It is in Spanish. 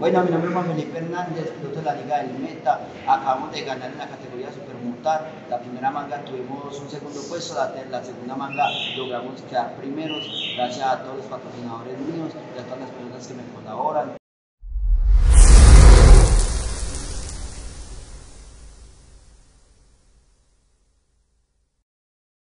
Bueno, mi nombre es Juan Felipe Hernández, piloto de la Liga del Meta. Acabamos de ganar en la categoría Supermutar. La primera manga tuvimos un segundo puesto, la segunda manga logramos quedar primeros, gracias a todos los patrocinadores míos y a todas las personas que me colaboran.